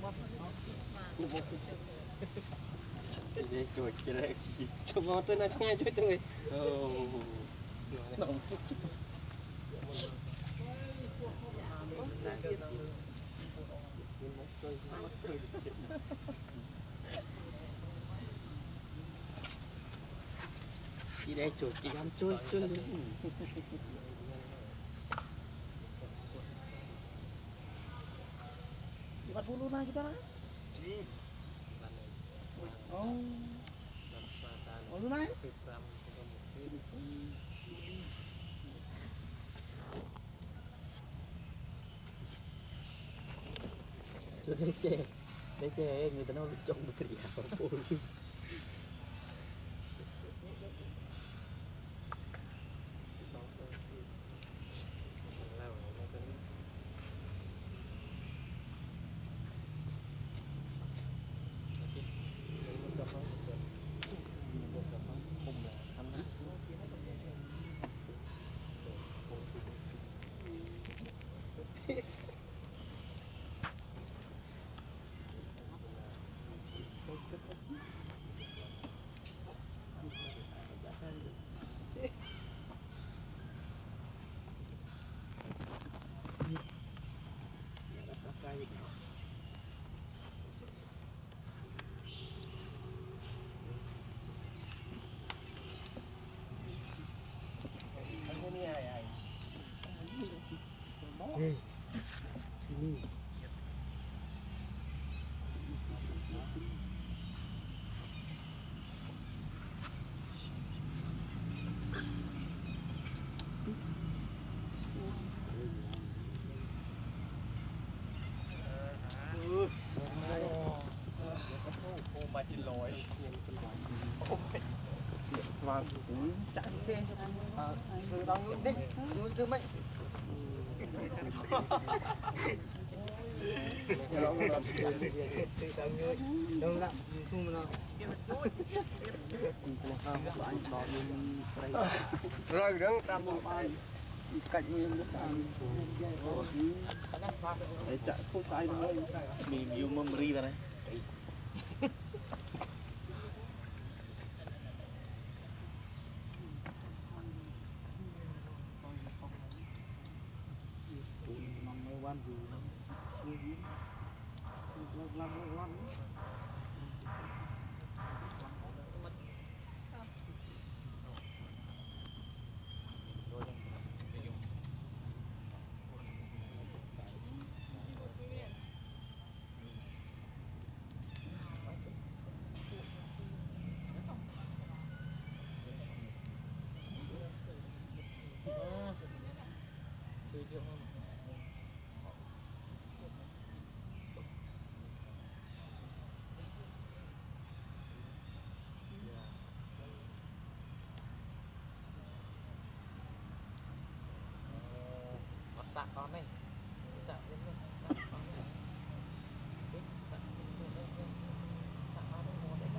Đây chuột cái này chuột ngon tên là nghe chuột từng người chị đây chuột chị dám chui luôn bắt phụ luôn này chúng ta luôn này cho để che người ta nói trông một cái gì hả mà chín lối và cũng chẳng kê từ tao ngưỡng thích ngưỡng thứ mấy rồi đứng tam cạnh nguyên nước để chạy phút tay thôi mình yêu memory vào đây quan gì lắm sạc con này sạc lên luôn sạc con này sạc con này một đấy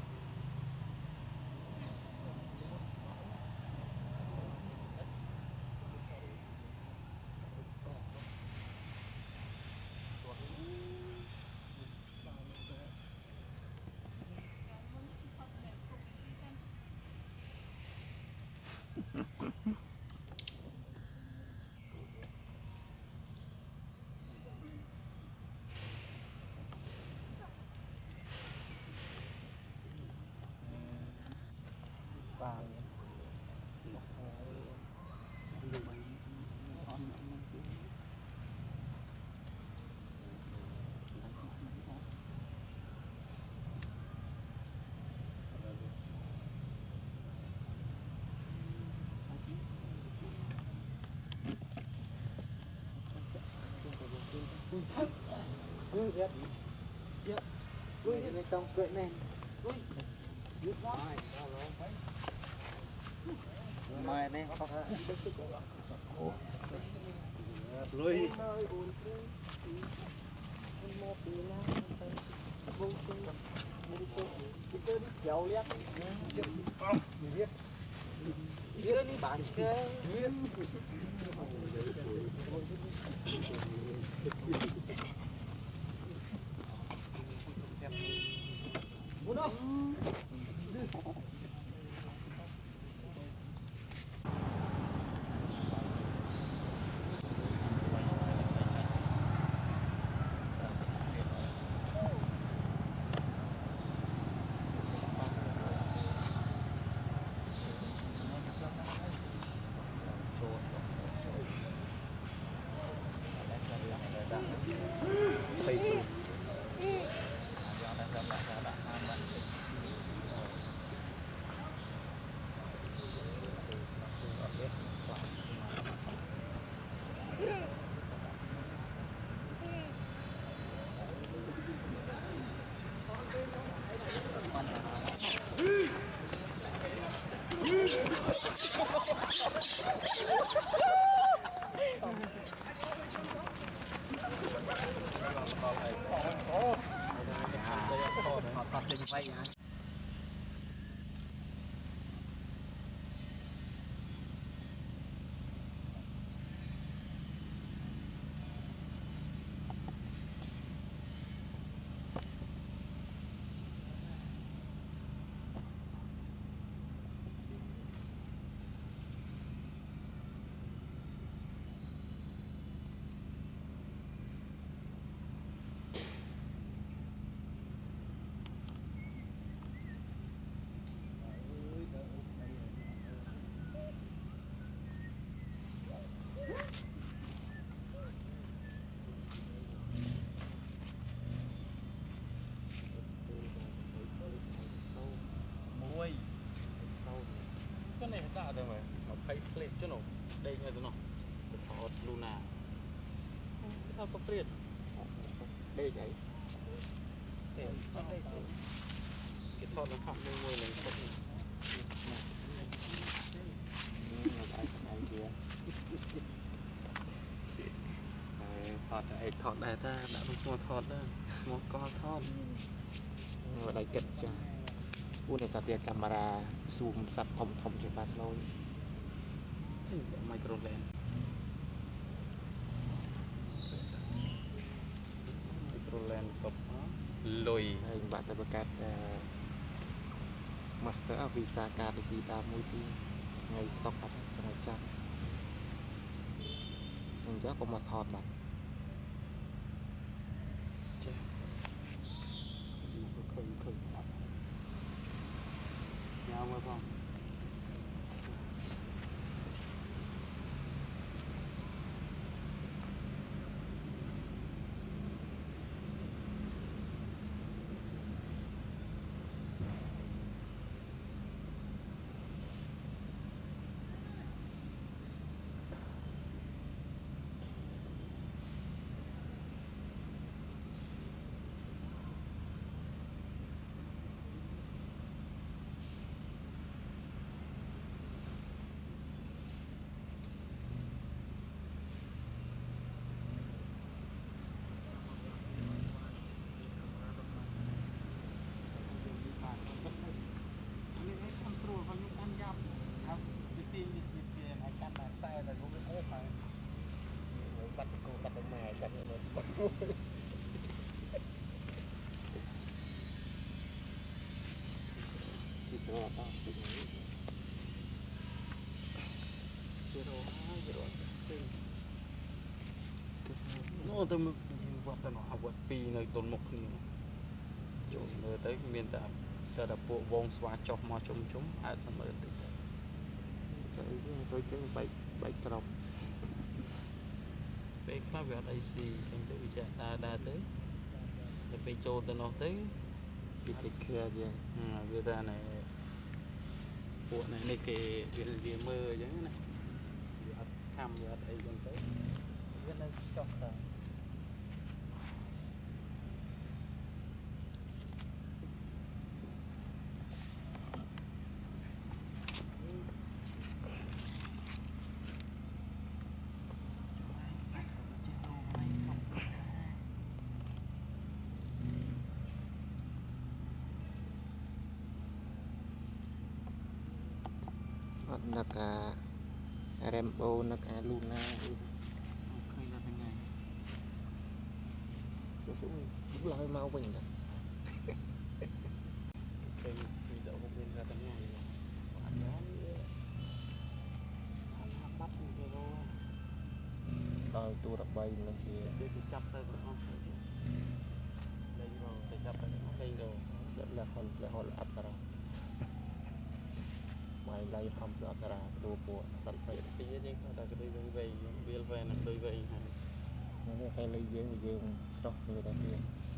Ui, trong cười này. Ui. Mai này có lôi. Dia ni baca. ตัดเป็นไฟนะ cái này đã được rồi nó phải lên cho nó đây ngay nó thọt luna cái thao có tiền đây vậy cái thọt nó phạm lên ngồi lên thọt thọt này ta đã mua thọt đó mua con thọt ở đây kịch cho u này tập camera zoom sắp thông thông cho bạn lôi micro lens cặp lùi anh bạn đã berkat master visa card di dalam multi ngày sọc atau ngày chặt mình chắc có một thọt bạn khơi nhau quá không bắt cô bắt ông mày chặt nó thì đó tao nó tôi mới vọt tao nó học vật pi nơi tồn mục này chỗ nơi tới miền tạm ta đập bộ vòng xóa chọc mò chung chúng ai sẵn mở được tôi chơi bảy bảy trồng bé khác về đây xì xem tới bị chạy đa tới để bị trôi từ nó tới bị thiệt kia gì người ta này bộ này cái việc mơ giống này tham về đây gần tới bên đây chọc ta nặc Rambo nặc Luna khơi ra bên này lúc lâu mau bình rồi khơi đậu không bên ra bên này anh đó anh bắt như thế rồi tôi đã bay lên kia để chắp tay không đây rồi để chắp tay nó đây rồi rất là hòn áp ra mày lấy không cho ra số của tận phải cái gì đấy ta cái đôi về bill về là đôi về nó sẽ lấy dương stop như thế kia